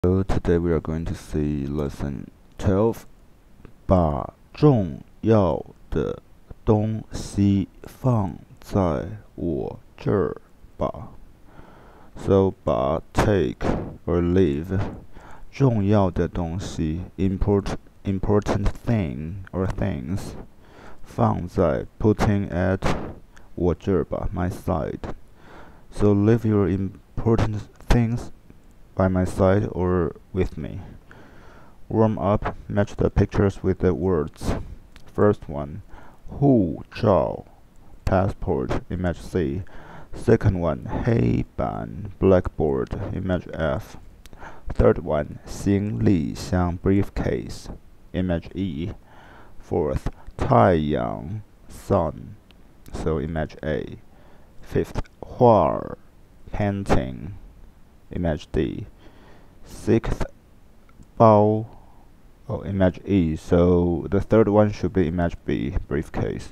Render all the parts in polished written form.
So today we are going to see lesson 12. 把重要的东西放在我这儿吧。So 把 take or leave 重要的东西 important thing or things 放在 putting at 我这儿吧 my side. So leave your important things by my side or with me. Warm up, match the pictures with the words. First one, 护照 passport, image C. Second one, 黑板 blackboard, image F. Third one, 行李箱 briefcase, image E. Fourth, 太阳 sun, so image A. Fifth, 画 painting, image D. Sixth, 包 image E, so the third one should be image B, briefcase.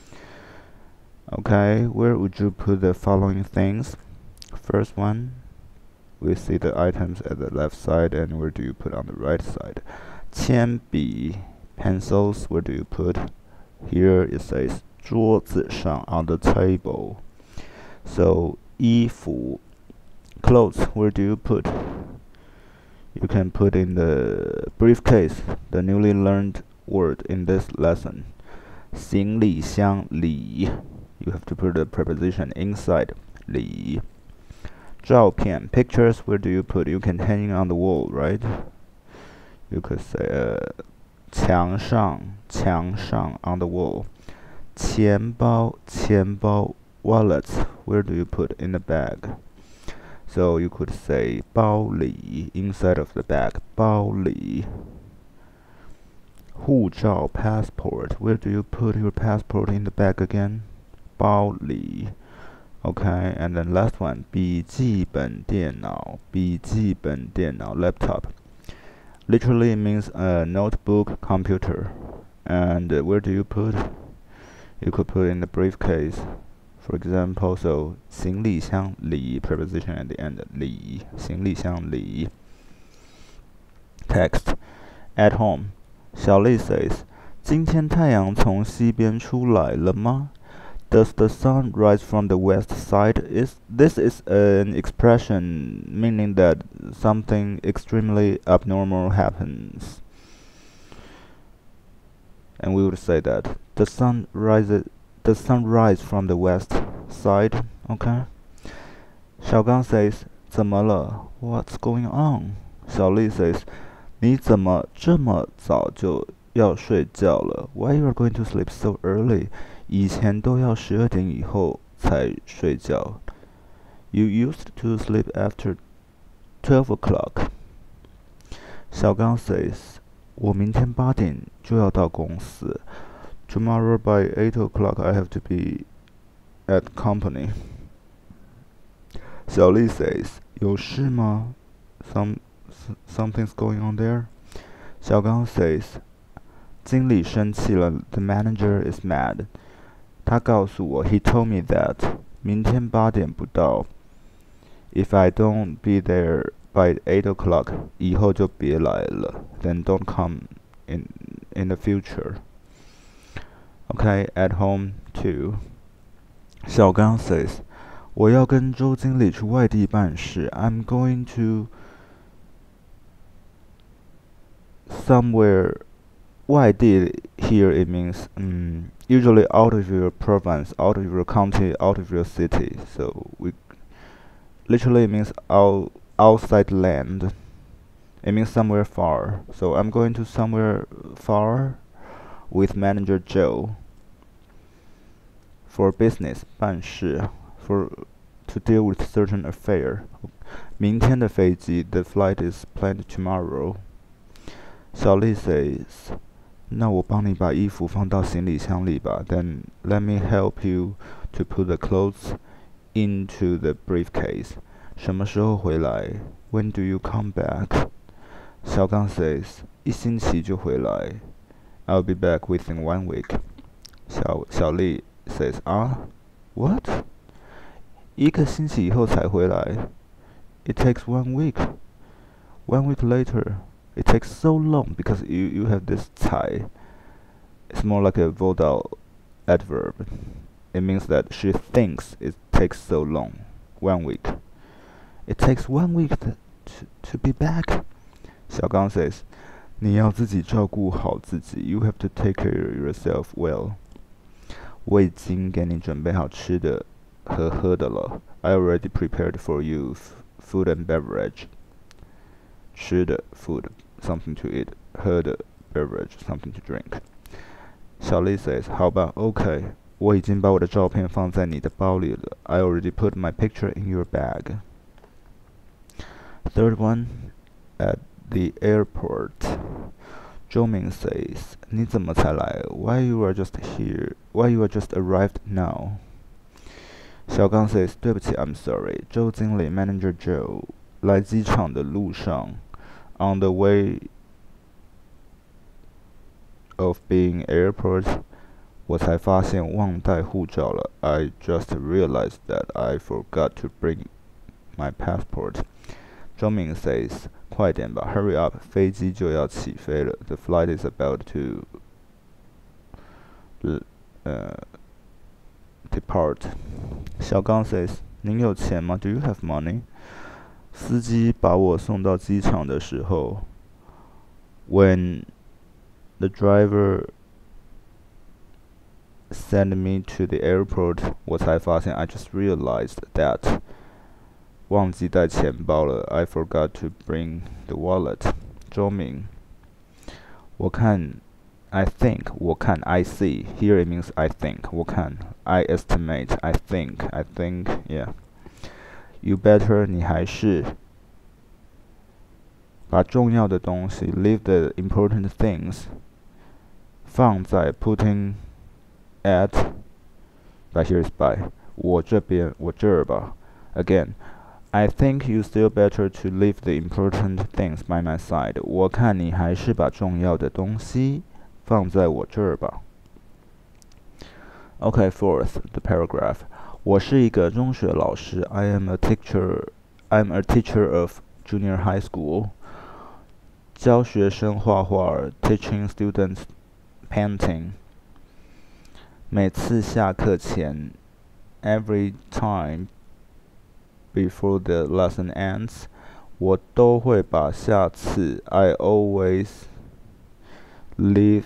Okay, where would you put the following things? First one, we see the items at the left side, and where do you put on the right side? 铅笔 pencils, where do you put? Here it says 桌子上 on the table. So 衣服 clothes, where do you put? You can put in the briefcase, the newly learned word in this lesson. 行李箱里 you have to put the preposition inside 里。照片 pictures, where do you put? You can hang on the wall, right? You could say 墙上 on the wall. 钱包 wallets, where do you put? In the bag. So you could say 包里 inside of the bag, 包里。护照 passport, where do you put your passport? In the bag again, 包里。Okay, and then last one, 笔记本电脑 laptop. Literally it means a notebook computer. And where do you put? You could put in the briefcase. For example, so 行李箱里 preposition at the end 里行李箱里。Text at home. 小丽 says, 今天太阳从西边出来了吗? Does the sun rise from the west side? This is an expression meaning that something extremely abnormal happens. And we would say that the sun rise from the west side, okay? 小刚 says, 怎么了? What's going on? 小丽 says, 你怎么这么早就要睡觉了? Why you are going to sleep so early? 以前都要12点以后才睡觉。You used to sleep after 12 o'clock. 小刚 says, 我明天8点就要到公司。Tomorrow by 8 o'clock I have to be at company. 小丽 says, 有事吗? Something's going on there. 小刚 says, 经理生气了 The manager is mad. 他告诉我 He told me that 明天8点不到 If I don't be there by 8 o'clock 以后就别来了 Then don't come in the future. Okay, at home too. 小刚 says, 我要跟周经理去外地办事 I'm going to somewhere 外地 here it means usually out of your province, out of your county, out of your city. So we literally means outside land. It means somewhere far. So I'm going to somewhere far with manager Joe for business 办事 to deal with certain affair. 明天的飞机 the flight is planned tomorrow. 小丽 says, 那我帮你把衣服放到行李箱里吧 Then let me help you to put the clothes into the briefcase. 什么时候回来? When do you come back? 小刚 says, 一星期就回来 I'll be back within 1 week. 小丽 says, what? 1个星期以后才回来 It takes 1 week. 1 week later. It takes so long because you have this 才. It's more like a vodal adverb. It means that she thinks it takes so long. 1 week. It takes 1 week to be back. 小刚 says, 你要自己照顾好自己. You have to take care of yourself well. 我已经给你准备好吃的和喝的了. I already prepared for you food and beverage. 吃的 food, something to eat. 喝的 beverage, something to drink. 小丽 says, 好吧 OK. 我已经把我的照片放在你的包里了. I already put my picture in your bag. Third one, at the airport. 周明 says, 你怎么才来? Why you are just here? Why you are just arrived now? 小刚 says, 对不起 I'm sorry. 周经理 Manager Joe 来机场的路上 on the way of being airport 我才发现忘带护照了 I just realized that I forgot to bring my passport. 周明 says, 快点吧 hurry up 飞机就要起飞了 The flight is about to depart. 小刚 says, 您有钱吗 Do you have money? 司机把我送到机场的时候 When the driver sent me to the airport 我才发现 I just realized that 忘记带钱包了 I forgot to bring the wallet. 周明我看 I think 我看 I see Here it means I think 我看 I estimate I think yeah. You better 你还是把重要的东西 leave the important things 放在 putting at but here's by 我这边我这儿吧 Again I think you still better to leave the important things by my side. 我看你还是把重要的东西放在我这儿吧 Okay, fourth, the paragraph. 我是一个中学老师 I'm a teacher of junior high school. 教学生画画 teaching students painting. 每次下课前 every time before the lesson ends 我都会把下次 I always leave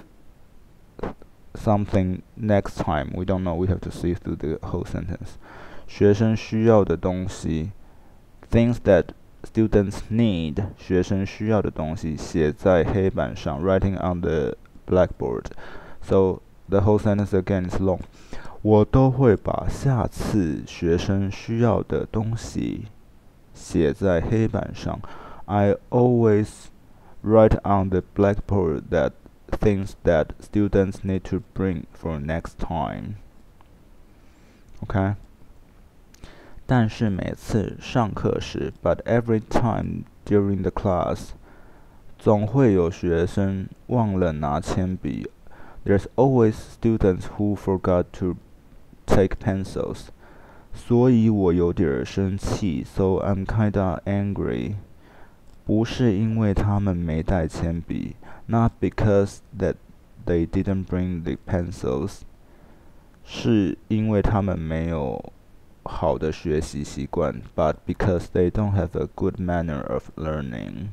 something next time we don't know we have to see through the whole sentence 学生需要的东西 things that students need 学生需要的东西写在黑板上 writing on the blackboard so the whole sentence again is long 我都会把下次学生需要的东西写在黑板上 I always write on the blackboard that things that students need to bring for next time. Okay? 但是每次上课时 but every time during the class 总会有学生忘了拿铅笔 There's always students who forgot to take pencils 所以我有点生气 So I'm kinda angry 不是因为他们没带铅笔 Not because that they didn't bring the pencils 是因为他们没有好的学习习惯 But because they don't have a good manner of learning.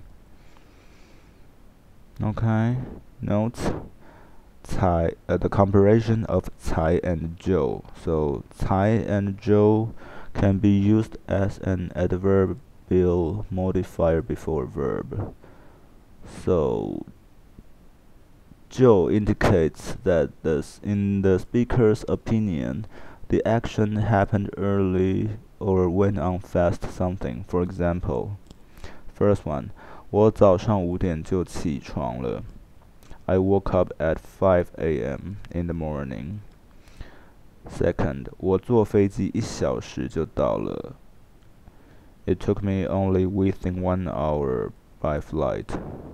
Okay, notes the comparison of 才 and Joe. So 才 and Joe can be used as an adverbial modifier before verb. So Joe indicates that in the speaker's opinion, the action happened early or went on fast something. For example, first one, 我早上5点就起床了 I woke up at 5 a.m. in the morning. Second, 我坐飞机1小时就到了 It took me only within 1 hour by flight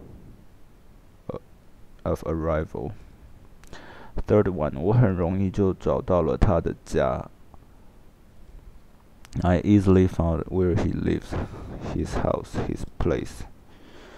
of arrival. Third one, 我很容易就找到了他的家 I easily found where he lives, his house, his place.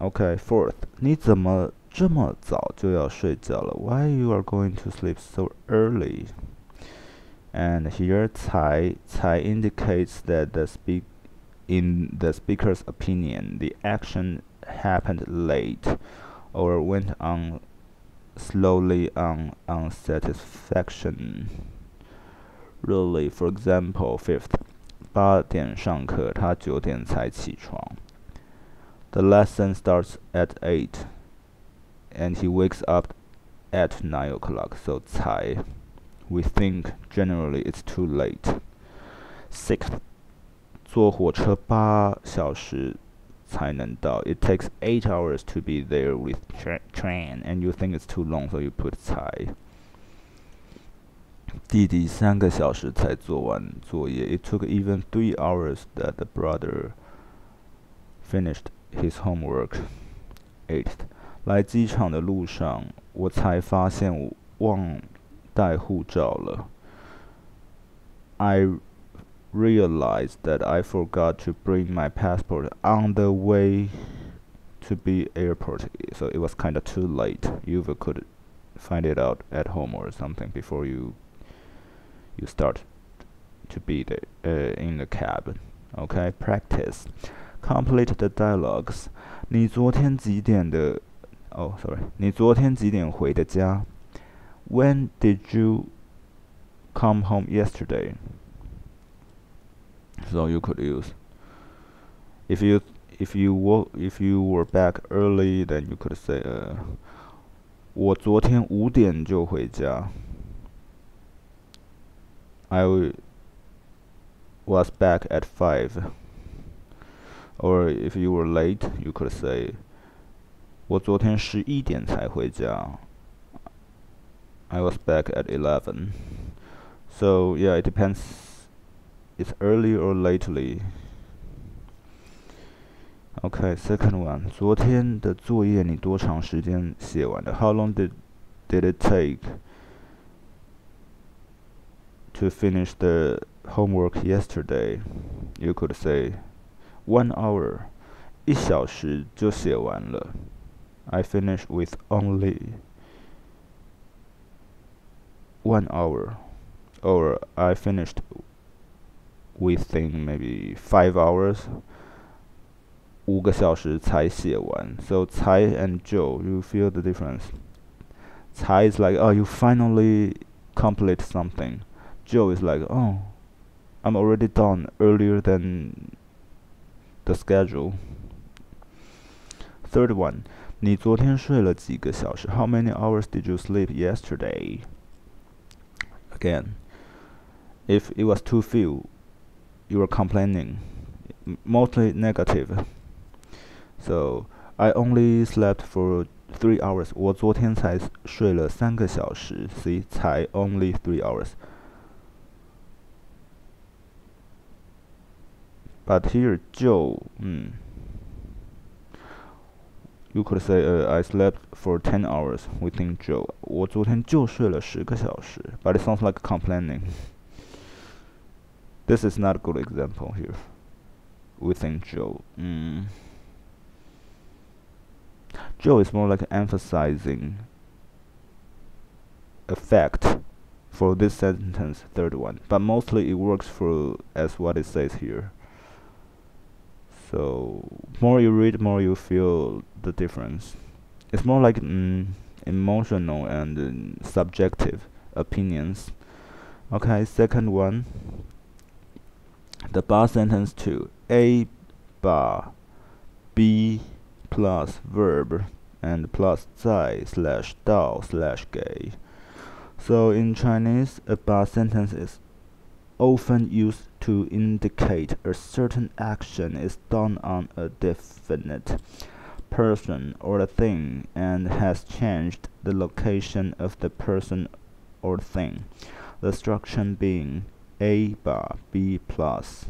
Okay, fourth, 你怎么这么早就要睡觉了 Why you are going to sleep so early? And here 才 indicates that in the speaker's opinion, the action happened late or went on slowly on unsatisfaction. Really, for example, fifth, 8点上课，他9点才起床。The lesson starts at 8, and he wakes up at 9 o'clock, so 才. We think generally it's too late. Sixth, 坐火车8小时才能到. It takes 8 hours to be there with train, and you think it's too long, so you put 才. 弟弟3个小时才做完作业. It took even 3 hours that the brother finished his homework. Eighth, 来机场的路上，我才发现我忘带护照了。I realized that I forgot to bring my passport on the way to the airport, so it was kind of too late. You could find it out at home or something before you start to be in the cab. Okay, practice. Complete the dialogues. 你昨天几点的你昨天几点回的家 When did you come home yesterday? So you could use if you were back early, then you could say 我昨天5点就回家 I was back at 5. Or if you were late, you could say 我昨天11点才回家 I was back at 11. So yeah, it depends. It's early or lately. Okay, second one. 昨天的作业你多长时间写完的 How long did it take to finish the homework yesterday? You could say 1 hour. 1小时就写完了 I finished with only 1 hour. Or I finished within maybe 5 hours. 5个小时才写完 So 才 and 就 you feel the difference. 才 is like, oh, you finally complete something. 就 is like, oh, I'm already done earlier than the schedule. Third one, 你昨天睡了几个小时 How many hours did you sleep yesterday? Again, if it was too few, you were complaining, mostly negative. So, I only slept for 3 hours. 我昨天才睡了3个小时 See, 才 only 3 hours. But here, 就 You could say, I slept for 10 hours within 就 我昨天就睡了10个小时 But it sounds like complaining. This is not a good example here. Within 就 就 is more like emphasizing a fact for this sentence, third one. But mostly it works for as what it says here. So more you read, more you feel the difference. It's more like emotional and subjective opinions. Okay, second one. The bar sentence 2. A bar B plus verb and plus 在 slash 到 slash 给. So in Chinese, a bar sentence is often used to indicate a certain action is done on a definite person or thing and has changed the location of the person or thing. The structure being A bar B plus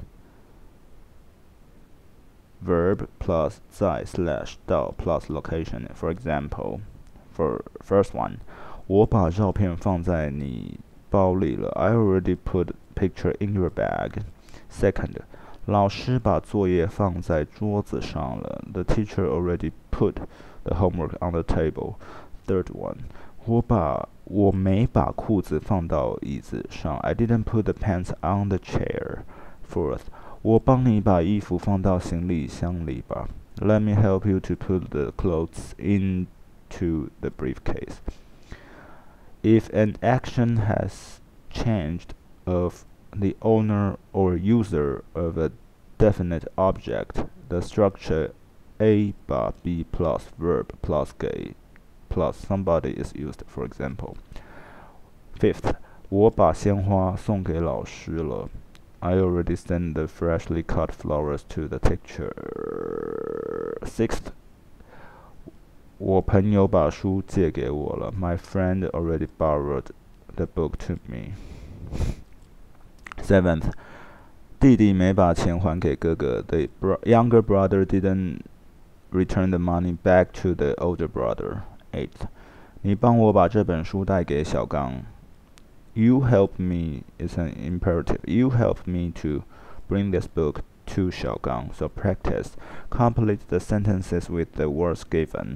verb plus 在 slash 到 plus location. For example, for first one, 我把照片放在你包里了 I already put picture in your bag. Second, 老师把作业放在桌子上了。The teacher already put the homework on the table. Third one. 我没把裤子放到椅子上。I didn't put the pants on the chair. Fourth. 我帮你把衣服放到行李箱里吧。Let me help you to put the clothes into the briefcase. If an action has changed of the owner or user of a definite object, the structure A bar B plus verb plus gay plus somebody is used, for example. Fifth, 我把鲜花送给老师了。I already sent the freshly cut flowers to the teacher. Sixth, 我朋友把书借给我了。My friend already borrowed the book to me. Seventh, 弟弟没把钱还给哥哥。The younger brother didn't return the money back to the older brother. Eighth, 你帮我把这本书带给小刚。You help me is an imperative. You help me to bring this book to 小刚. So practice. Complete the sentences with the words given.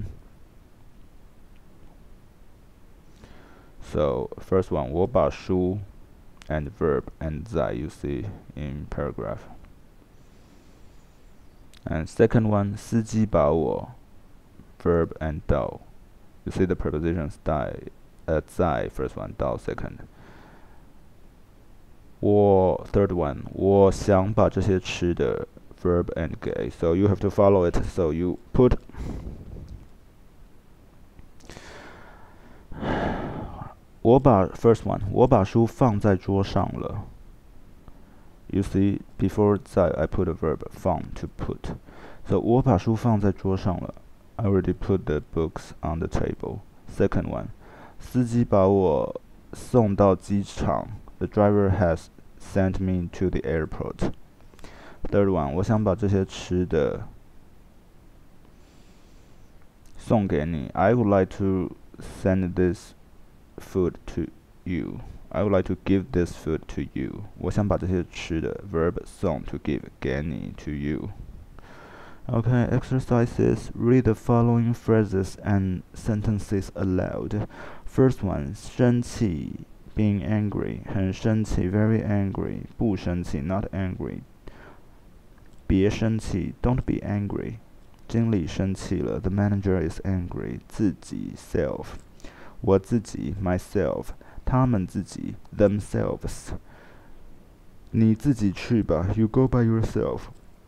So first one, 我把书 and verb and 在 you see in paragraph. And second one, 司机把我 verb and 到 you see the prepositions 在 first one, 到 second. 我 third one, 我想把这些吃的 verb and 给 so you have to follow it. So you put first one, 我把书放在桌上了。You see, before 在 I put a verb 放 to put. So 我把书放在桌上了。I already put the books on the table. Second one, 司机把我送到机场。The driver has sent me to the airport. Third one, 我想把这些吃的送给你。I would like to send this food to you. I would like to give this food to you. 我想把这些吃的 verb 送 to give 给你 to you. Okay, exercises. Read the following phrases and sentences aloud. First one, 生气 being angry, 很生气 very angry, 不生气 not angry, 别生气 don't be angry, 经理生气了 the manager is angry, 自己 self, 我自己 myself, 他们自己 themselves, 你自己去吧 you go by yourself,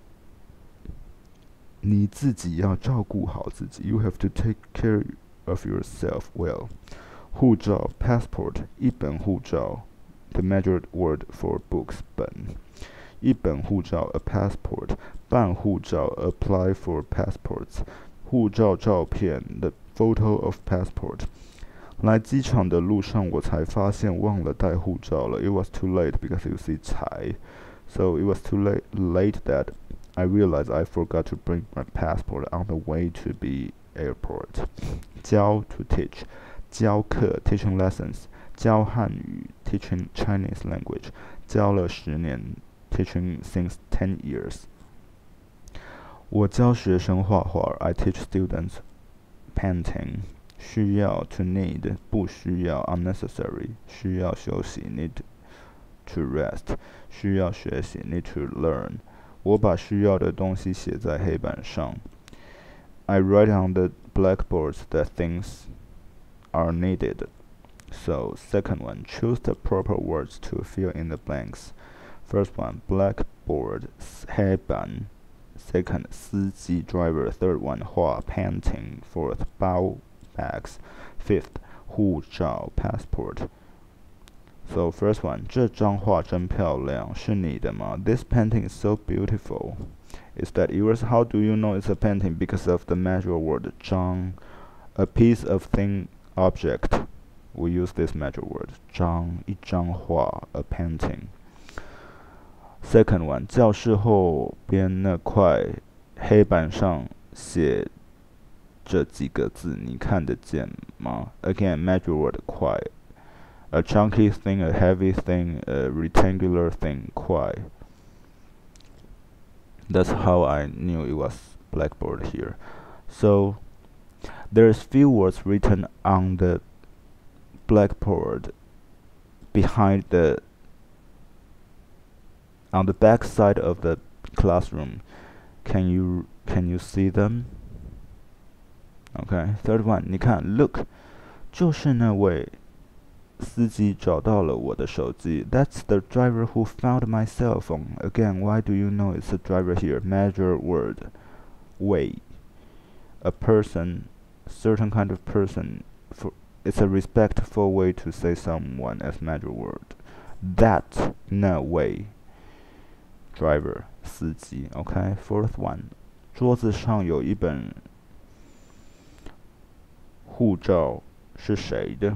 你自己要照顾好自己 you have to take care of yourself well. 护照 passport 一本护照 the measured word for books 本一本护照 a passport 办护照 apply for passports 护照照片 the photo of passport 来机场的路上我才发现忘了带护照了 it was too late because you see 才 so it was too late that I realized I forgot to bring my passport on the way to the airport. 教 to teach 教课 teaching lessons 教汉语 teaching Chinese language 教了10年 teaching since 10 years 我教学生画画 I teach students painting 需要 to need 不需要 unnecessary 需要休息 need to rest 需要学习 need to learn 我把需要的东西写在黑板上 I write on the blackboards the things are needed. So second one, choose the proper words to fill in the blanks. First one, blackboard, 黑板. Second, 司机 driver. Third one, 画 painting. Fourth, 包 bags. Fifth, 护照 passport. So first one, 这张画真漂亮，是你的吗？ This painting is so beautiful. Is that yours? How do you know it's a painting? Because of the measure word 张 a piece of thin object. We use this measure word 张一张画 a painting. Second one, 教室后边那块黑板上写这几个字，你看得见吗？ Again, measure word 块 a chunky thing, a heavy thing, a rectangular thing 块 That's how I knew it was blackboard here. So there's few words written on the blackboard behind on the back side of the classroom. Can you see them? Okay, third one. 你看 ，look， 就是那位司机找到了我的手机。That's the driver who found my cell phone. Again, why do you know it's a driver here? Measure word, way, a person, certain kind of person. It's a respectful way to say someone as measure word. That 那位 driver 司机。Okay, fourth one. 桌子上有一本护照是谁的？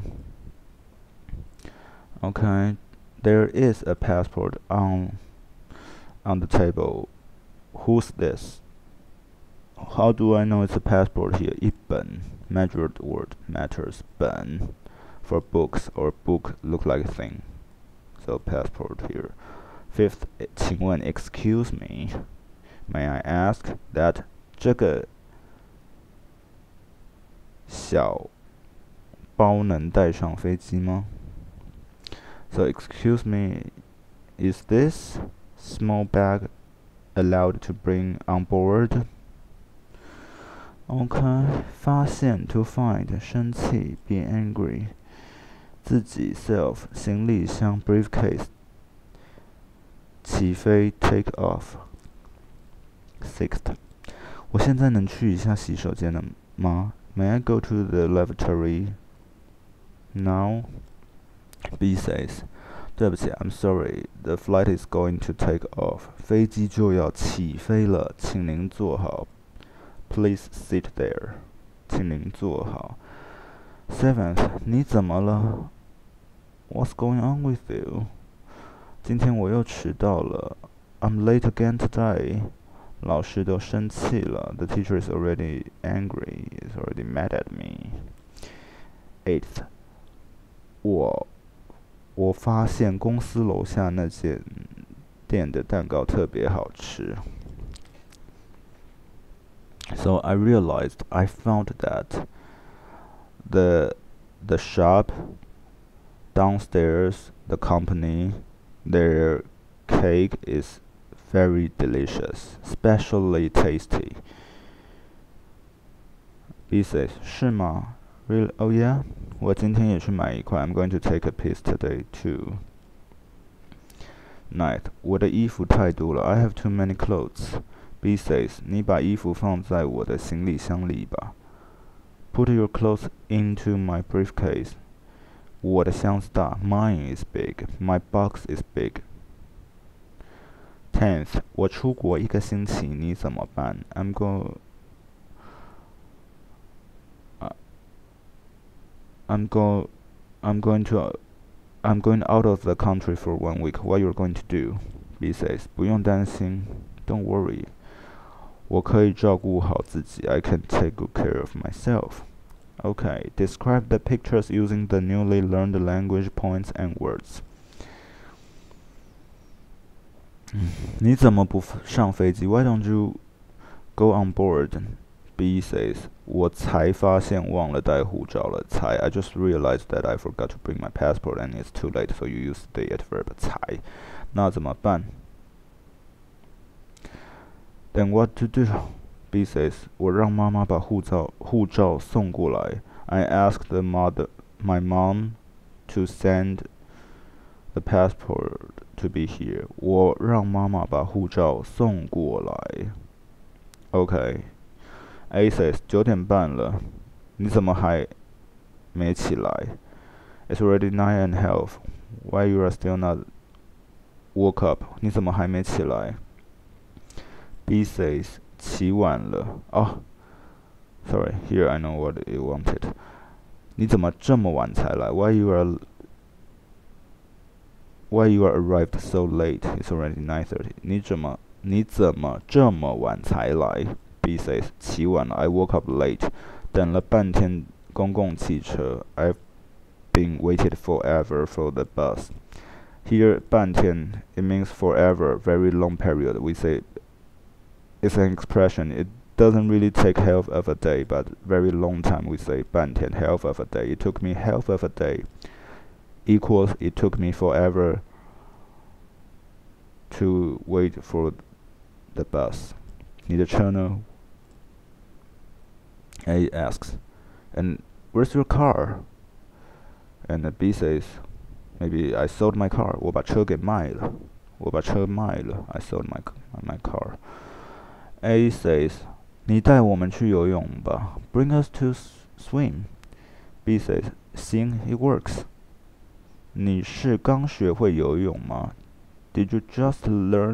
Okay, there is a passport on the table. Who's this? How do I know it's a passport here? 一本 measured word matters. 本 for books or book look like a thing. So passport here. Fifth, 请问 excuse me, may I ask that 这个小包能带上飞机吗？ So excuse me, is this small bag allowed to bring on board? Okay, 发现 to find, 生气 be angry, 自己 self, 行李箱 briefcase, 起飞 take off. Sixth, 我现在能去一下洗手间了吗？ May I go to the lavatory now? B says, 对不起 I'm sorry, the flight is going to take off. 飞机就要起飞了，请您坐好。Please sit there. 请您坐好。Seventh, 你怎么了？ What's going on with you? 今天我又迟到了。I'm late again today. 老师都生气了。The teacher is already angry. Is already mad at me. Eighth, 我发现公司楼下那间店的蛋糕特别好吃。So I realized, I found that the shop downstairs, the company, their cake is very delicious, especially tasty. B says, 是吗？ Really? Oh yeah? 我今天也去买一块。I'm going to take a piece today too. Ninth, 我的衣服太多了。I have too many clothes. B says, 你把衣服放在我的行李箱里吧。Put your clothes into my briefcase. 我的箱子大。Mine is big. My box is big. 10th, 我出国1个星期，你怎么办？ I'm going out of the country for 1 week. What you're going to do? B says, 不用担心 Don't worry. 我可以照顾好自己 I can take good care of myself. Okay, describe the pictures using the newly learned language points and words. 你怎么不上飞机 Why don't you go on board? B says, 我才发现忘了带护照了。才 I just realized that I forgot to bring my passport and it's too late, so you use the adverb 才。那怎么办？ Then what to do? B says, 我让妈妈把护照送过来。I asked my mom to send the passport to be here. 我让妈妈把护照送过来。Okay. A says, 9点半了，你怎么还没起来？ It's already 9:30. Why you are still not woke up? 你怎么还没起来？ B says, 起晚了。哦 ，sorry, here I know what you wanted. 你怎么这么晚才来？ Why you are arrived so late? It's already 9:30. 你怎么这么晚才来？ B says, 起晚了 I woke up late. 等了半天公共汽车 I've been waited forever for the bus. Here, 半天 it means forever, very long period. We say it's an expression. It doesn't really take half of a day, but very long time we say 半天, half of a day. It took me half of a day equals it took me forever to wait for the bus. 你的车呢? A asks, and where's your car? And B says, maybe I sold my car. 我把车给卖了. 我把车卖了. I sold my car. A says, 你带我们去游泳吧. Bring us to swim. B says, 行, it works. 你是刚学会游泳吗? Did you just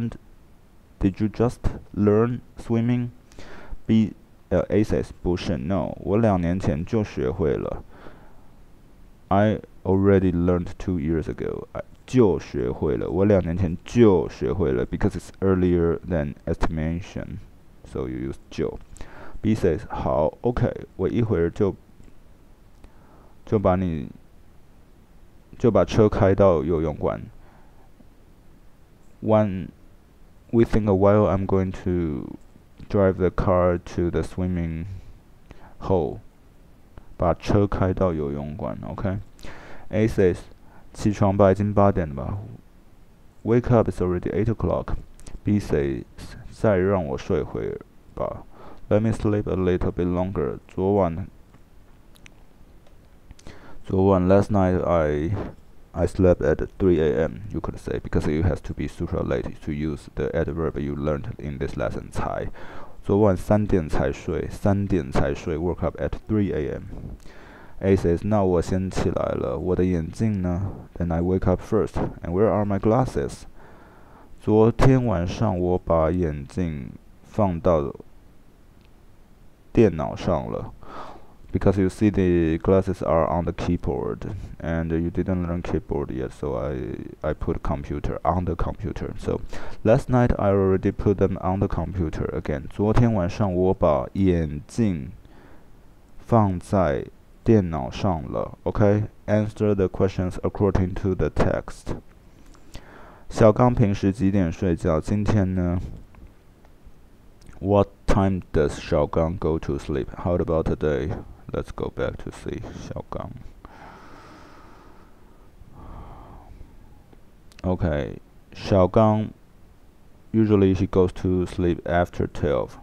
learn swimming? A says, 不是, no. 我2年前就学会了. I already learned 2 years ago. 就学会了. 我2年前就学会了 because it's earlier than estimation. So you use 就. B says, 好, okay. 我一会儿就把车开到游泳馆. Within a while, I'm going to drive the car to the swimming hole. 把车开到游泳馆, okay? A says, 起床吧，已经8点了吧. Wake up, it's already 8 o'clock. B says, 再让我睡会儿吧. Let me sleep a little bit longer. 昨晚 last night I slept at 3 a.m. You could say, because it has to be super late to use the adverb you learned in this lesson. 才. 昨晚3点才睡. Woke up at 3 a.m. A says, 那我先起来了. 我的眼镜呢? Then I wake up first. And where are my glasses? 昨天晚上我把眼镜放到电脑上了. Because you see the glasses are on the keyboard, and you didn't learn keyboard yet, so I put computer on the computer. So last night I already put them on the computer again. 昨天晚上我把眼镜放在电脑上了. Okay? Answer the questions according to the text. 小刚平时几点睡觉？今天呢？ What time does 小刚 go to sleep? How about today? Let's go back to see 小刚. Okay, 小刚 usually he goes to sleep after 12.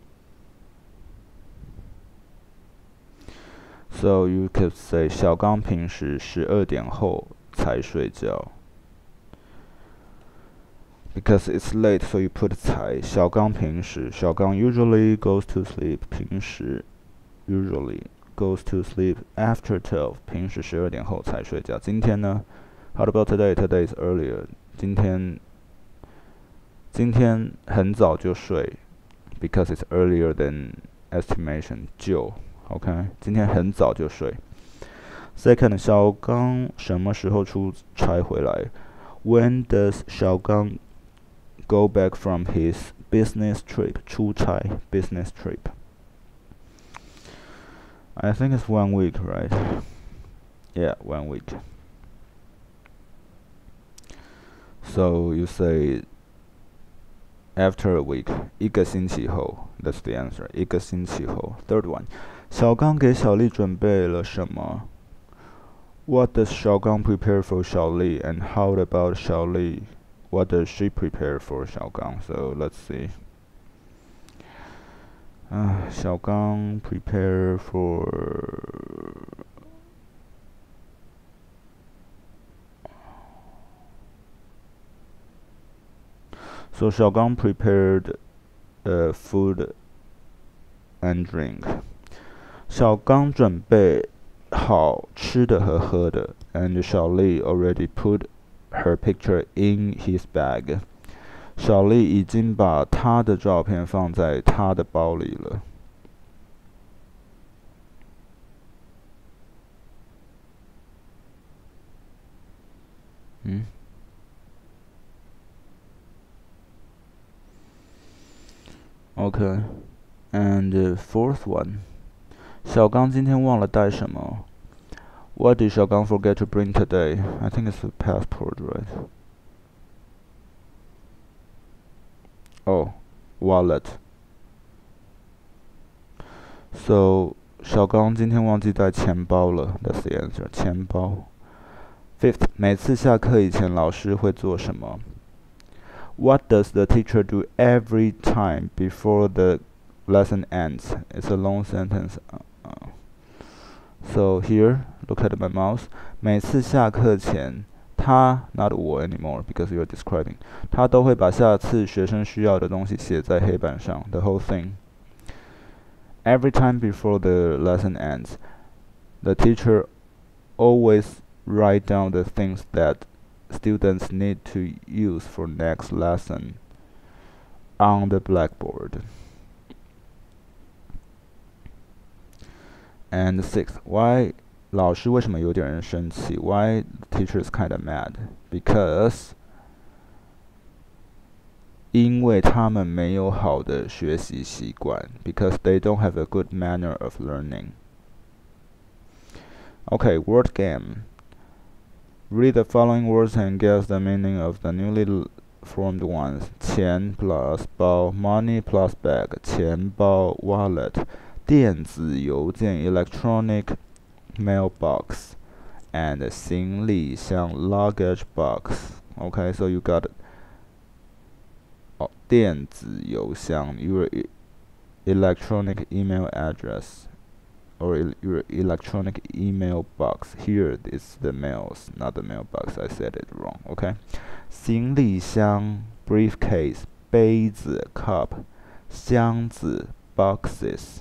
So you could say 小刚平时12点后才睡觉. Because it's late, so you put 才. 小刚平时, 小刚 usually goes to sleep. 平时 usually goes to sleep after 12. 平时12点后才睡觉. 今天呢? How about today? Today is earlier. 今天很早就睡. Because it's earlier than estimation. 就 OK? 今天很早就睡. Second, 小刚什么时候出差回来? When does 小刚go back from his business trip? 出差 business trip. I think it's 1 week, right? Yeah, 1 week. So you say after a week, 一个星期后. That's the answer. 一个星期后. Third one. 小刚给小丽准备了什么? What does 小刚 prepare for 小丽? And how about 小丽? What does she prepare for 小刚? So let's see. 小刚 prepare for So 小刚 prepared food and drink. 小刚准备好吃的和喝的 and 小丽 already put her picture in his bag. 小丽已经把她的照片放在她的包里了。Okay. And fourth one. 小刚今天忘了带什么? What did 小刚 forget to bring today? I think it's a passport, right? Oh, wallet. So 小刚今天忘记带钱包了。That's the answer. 钱包。Fifth， 每次下课以前老师会做什么？ What does the teacher do every time before the lesson ends? It's a long sentence. So here, look at my mouse. 每次下课前，他 not 我 anymore because you're describing. 他都会把下次学生需要的东西写在黑板上 the whole thing. Every time before the lesson ends, the teacher always write down the things that students need to use for next lesson on the blackboard. And sixth, why 老师为什么有点生气 Why the teacher is kind of mad? Because 因为他们没有好的学习习惯 Because they don't have a good manner of learning. Okay, word game. Read the following words and guess the meaning of the newly formed ones. 钱 plus 包 money plus bag 钱包 wallet 电子邮件 electronic mailbox and 行李箱 luggage box. Okay, so you got 电子邮箱 your electronic email address or your electronic email box. Here is the mails, not the mailbox. I said it wrong. Okay. 行李箱 briefcase 杯子 cup 箱子 boxes.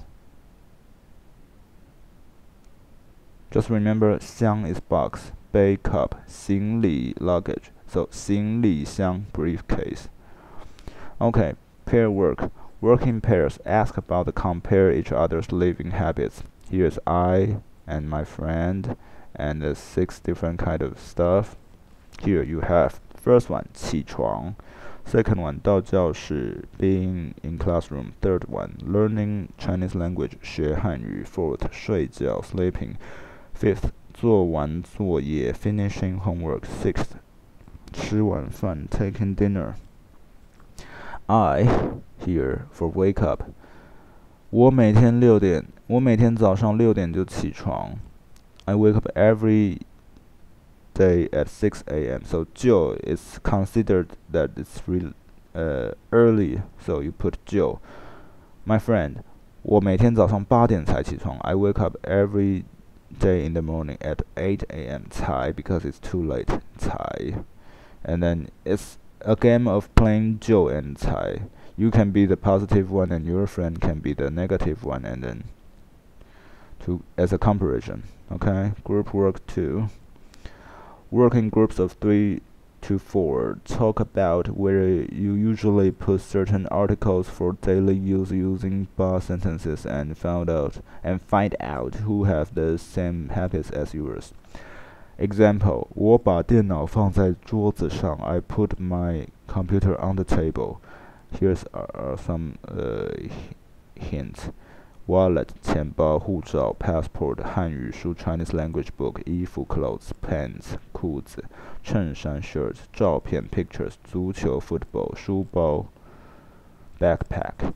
Just remember 箱 is box, 杯 cup, 行李 luggage. So 行李箱 briefcase. Okay, pair work. Work in pairs. Ask about the compare each other's living habits. Here's I and my friend and 6 different kind of stuff. Here you have first one 起床. Second one 到教室 being in classroom. Third one learning Chinese language 学汉语. Fourth 睡觉 sleeping. Fifth 做完作业 finishing homework. Sixth 吃晚饭 taking dinner. I here for wake up. 我每天早上6点就起床 I wake up every day at 6 a.m. So 就 is considered that it's really early, so you put 就 My friend, 我每天早上8点才起床 I wake up every day in the morning at 8 a.m. 才 because it's too late 才 And then it's a game of playing 就 and 才 You can be the positive one and your friend can be the negative one and then as a comparison. Okay, group work 2. Work in groups of 3 to 4. Talk about where you usually put certain articles for daily use using bar sentences and find out who have the same habits as yours. Example, 我把电脑放在桌子上 I put my computer on the table. Here's some hints. Wallet 钱包护照 passport 汉语书 Chinese language book 衣服 clothes pants 裤子衬衫 shirt 照片 pictures 足球 football 书包 backpack.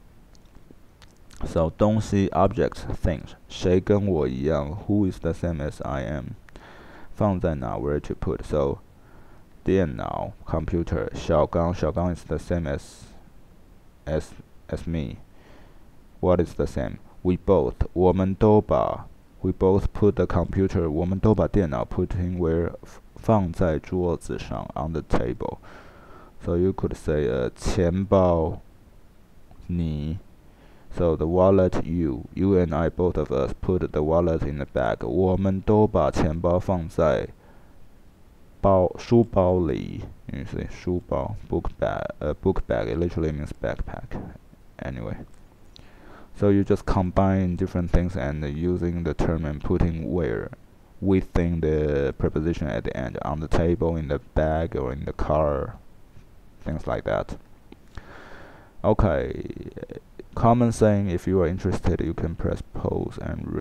So 东西 objects things 谁跟我一样 Who is the same as I am 放在哪 where to put. So 电脑 computer 小刚 is the same as me. What is the same? We both 我们都把 We both put the computer 我们都把电脑 putting where 放在桌子上 on the table. So you could say 钱包你 So the wallet you and I both of us put the wallet in the bag. 我们都把钱包放在书包里 You see 书包 book bag it literally means backpack anyway. So you just combine different things and using the term and putting where within the preposition at the end on the table, in the bag, or in the car, things like that. Okay, common saying, if you are interested, you can press pause and